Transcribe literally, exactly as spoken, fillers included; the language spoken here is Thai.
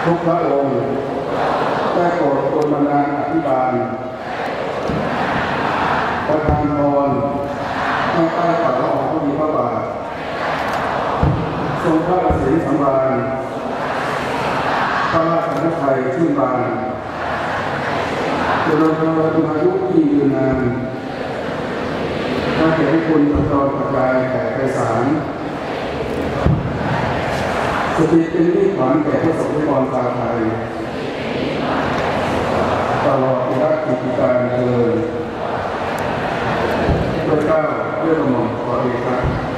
ทุกพระองค์ได้โปรดโปรดบันดาลอภิบาลประทานพรให้ใต้ฝ่าละอองธุลีพระบาททรงพระเกษมสำราญพระราชฤทัยชื่นบานเจริญพระอายุที่ยืนนานพระเกียรติคุณประจรประกายแผ่ไพศาลสถิตเป็นที่ขวัญแก่พระสงฆ์นิกรชาวไทยตลอดระยะกิจการเดินโดยเก้าเรื่องหม่อมขอเดชะ